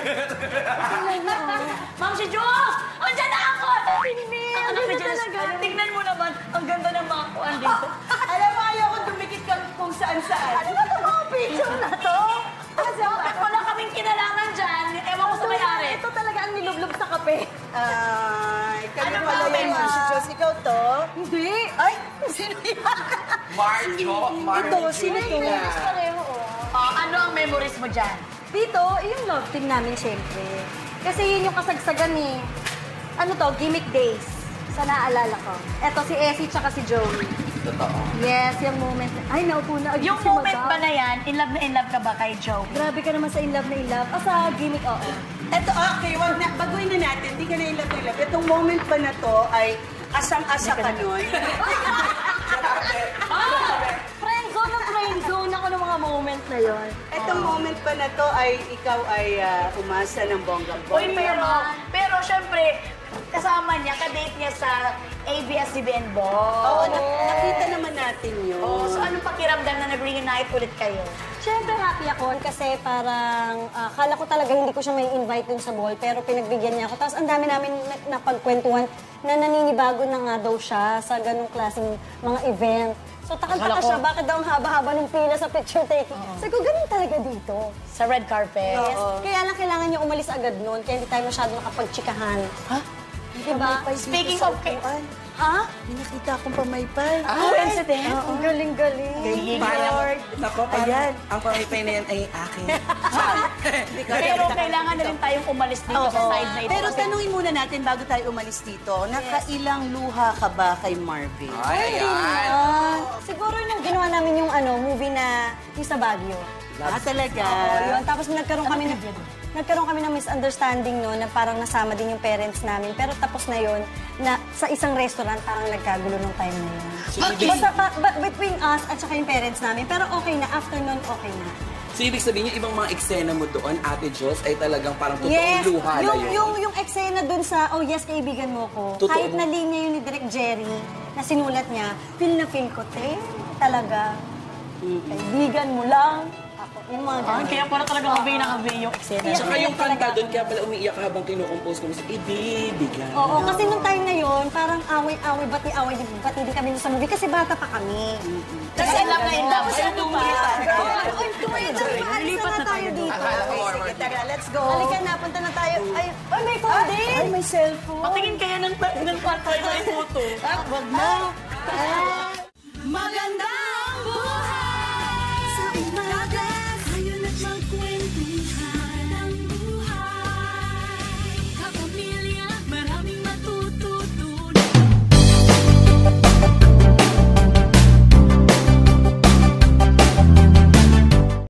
Momshie Jules! Andiyan na ako! Ano talaga? Tingnan mo naman, ang ganda ng mga kuwan dito. Alam mo, ayaw ko dumikit kung saan-saan. Ano ba ito mga picture na to? Bakit wala kaming kinalaman dyan? Ewan ko sa may-ari. Ito talaga ang nilublob sa kape. Kami Ano pala ba, yung Mema? si Diyos. Ikaw to? Hindi. Ay, sino yan? Ito, sino to? Ano ang memories mo dyan? Dito, yung love team namin, syempre. Kasi yun yung kasagsagan ni, ano to, gimmick days. Sa naalala ko. Eto, si Essie tsaka si Joey. Totoo. Yes, yung moment. Ay, naupo na. Yung si moment Madam. ba na yan, in love ka ba kay Joey? Grabe ka naman sa in love na in love. Sa gimmick, oo. Ito, okay, wag na, baguhin na natin. Hindi ka na in love. Itong moment ba na to ay asang-asa ka nun? Friendzone ng friendzone ako ng mga moment na yon. Itong moment ba na to ay ikaw ay umasa ng bonggang-bongga? Uy, pero syempre, kasama niya, kadate niya sa ABS-CBN Oo, ball. nakita naman natin yun. Oh, so anong pakiramdam na nag-reunite ulit kayo? Siyempre happy ako kasi parang akala ko talaga hindi ko siya may invite dun sa ball pero pinagbigyan niya ako. Tapos ang dami namin napagkwentuhan na naninibago na nga daw siya sa ganong klaseng mga event. So takang-taka siya, bakit daw ang haba-haba ng pila sa picture taking? Sabi ko, ganun talaga dito. Sa red carpet? Yes. Kaya lang kailangan niya umalis agad noon kaya hindi tayo masyado nakapagtsikahan. Ha? Diba? Speaking of... Ha? May nakita akong pamaypay. Coincidence? Ang galing-galing. Nako, parang ang pamipay na yan ay akin. Pero kailangan na rin tayong umalis dito sa side na ito. Pero kasi- tanungin muna natin bago tayo umalis dito, nakailang luha ka ba kay Marvin? Ay, ayan. Siguro nung ginawa namin yung movie na yung sa Baguio. Talaga? Yun. Tapos nagkaroon kami ng misunderstanding no, na parang nasama din yung parents namin. Pero tapos na yun, na sa isang restaurant parang nagkagulo nung time na yun. Basta between us at saka yung parents namin. Pero okay na, after nun, okay na. So, ibig sabihin yung ibang mga eksena mo doon, Ate Jules, ay talagang parang totoong luha na yun. Yung eksena dun sa Oh Yes, Kaibigan Mo Ko, Totoo. kahit na linya yun ni Direk Jerry, na sinulat niya, feel na feel ko, talaga. Kaibigan mo lang. Ako, yung mga ganun. Kaya para talaga kabay na kabay yung eksena. Tsaka yung kanta doon, kaya pala umiiyak ka habang kinukompose ko. Ibibigay. Oo, kasi nung time na yun, parang away-away, bati-away, bati din kami sa movie kasi bata pa kami. Kasi love na in love. Tapos ano pa? Lipat na tayo dito. Sige, tara, let's go. Halika na, punta na tayo. Ay, may phone din! Ay, may cellphone. Patingin kaya ng pantay na yung photo. Wag na. Maganda